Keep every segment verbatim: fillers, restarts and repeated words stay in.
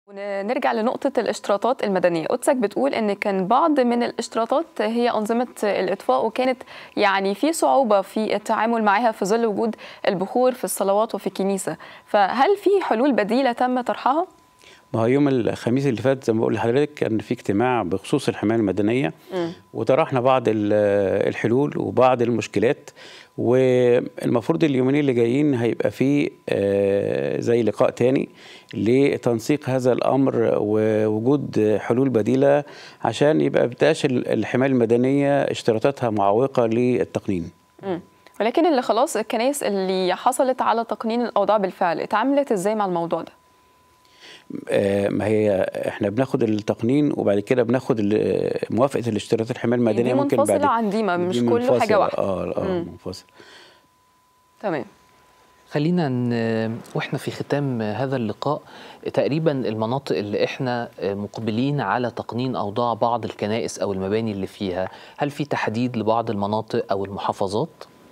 ونرجع لنقطة الاشتراطات المدنية. قدسك بتقول إن كان بعض من الاشتراطات هي أنظمة الإطفاء، وكانت يعني في صعوبة في التعامل معها في ظل وجود البخور في الصلوات وفي الكنيسة، فهل في حلول بديلة تم طرحها؟ ما هو يوم الخميس اللي فات زي ما بقول لحضرتك كان في اجتماع بخصوص الحماية المدنية، م. وطرحنا بعض الحلول وبعض المشكلات، والمفروض اليومين اللي جايين هيبقى في زي لقاء تاني لتنسيق هذا الأمر ووجود حلول بديلة عشان يبقى بتاش الحماية المدنية اشتراطاتها معوقة للتقنين. م. ولكن اللي خلاص الكنائس اللي حصلت على تقنين الأوضاع بالفعل اتعاملت ازاي مع الموضوع ده؟ ما هي احنا بناخد التقنين وبعد كده بناخد موافقه الاشتراطات الحمايه المدنيه. دي ممكن بعد منفصله عن دي، مش كله حاجه واحده. اه اه منفصل. تمام. خلينا ن... واحنا في ختام هذا اللقاء، تقريبا المناطق اللي احنا مقبلين على تقنين اوضاع بعض الكنائس او المباني اللي فيها، هل في تحديد لبعض المناطق او المحافظات؟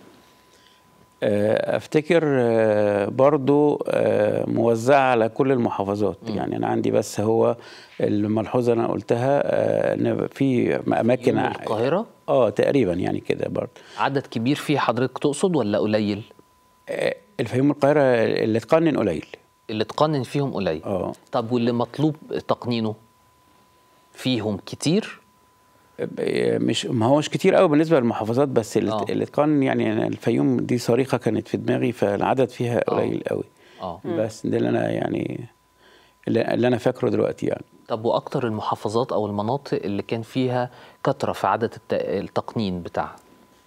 افتكر برضو موزعة على كل المحافظات. م. يعني انا عندي بس هو الملحوظة انا قلتها ان في اماكن القاهرة اه تقريبا يعني كده برضو. عدد كبير فيه حضرتك تقصد ولا قليل؟ الفيوم القاهرة اللي تقنن قليل. اللي تقنن فيهم قليل. اه طب واللي مطلوب تقنينه فيهم كتير؟ مش ما هوش كتير قوي بالنسبه للمحافظات، بس اللي, اللي اتقن يعني الفيوم دي صريخه كانت في دماغي، فالعدد فيها قليل قوي. اه بس ده اللي انا يعني اللي انا فاكره دلوقتي يعني. طب واكتر المحافظات او المناطق اللي كان فيها كثره في عدد التقنين بتاعها؟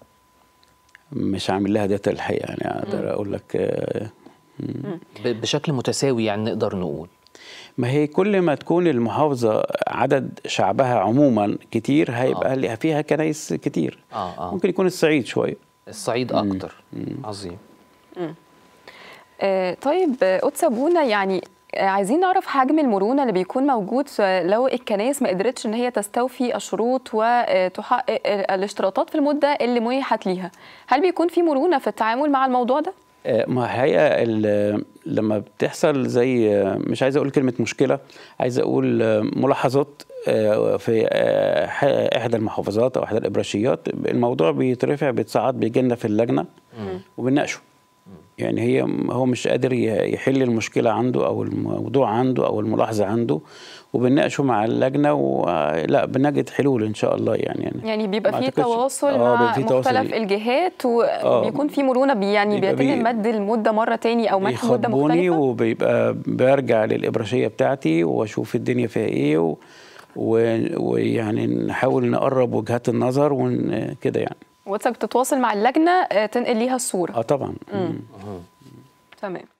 مش عامل لها داتا الحقيقه، يعني اقدر اقول لك آه بشكل متساوي يعني نقدر نقول. ما هي كل ما تكون المحافظة عدد شعبها عموما كتير هيبقى آه. فيها كنايس كتير. آه آه. ممكن يكون الصعيد شوية. الصعيد أكتر. مم. عظيم. مم. آه طيب قدس أبونا، يعني عايزين نعرف حجم المرونة اللي بيكون موجود لو الكنائس ما قدرتش ان هي تستوفي الشروط وتحقق الاشتراطات في المدة اللي منحت ليها، هل بيكون في مرونة في التعامل مع الموضوع ده؟ ما الحقيقه لما بتحصل زي مش عايز اقول كلمه مشكله، عايز اقول ملاحظات في احدى المحافظات او احدى الابراشيات، الموضوع بيترفع بيتصعد بيجي لنا في اللجنه وبنناقشه. يعني هي هو مش قادر يحل المشكله عنده او الموضوع عنده او الملاحظه عنده، وبنناقشه مع اللجنه ولا بنجد حلول ان شاء الله. يعني يعني, يعني بيبقى في تواصل مع في مختلف تواصل الجهات وبيكون في مرونه بي يعني بيتم بي مد المده مره تاني او مد مده مختلفه، وبيبقى برجع للابراشيه بتاعتي واشوف الدنيا فيها ايه، ويعني نحاول نقرب وجهات النظر وكده يعني. وقتك بتتواصل مع اللجنه تنقل ليها الصوره؟ اه طبعا. تمام.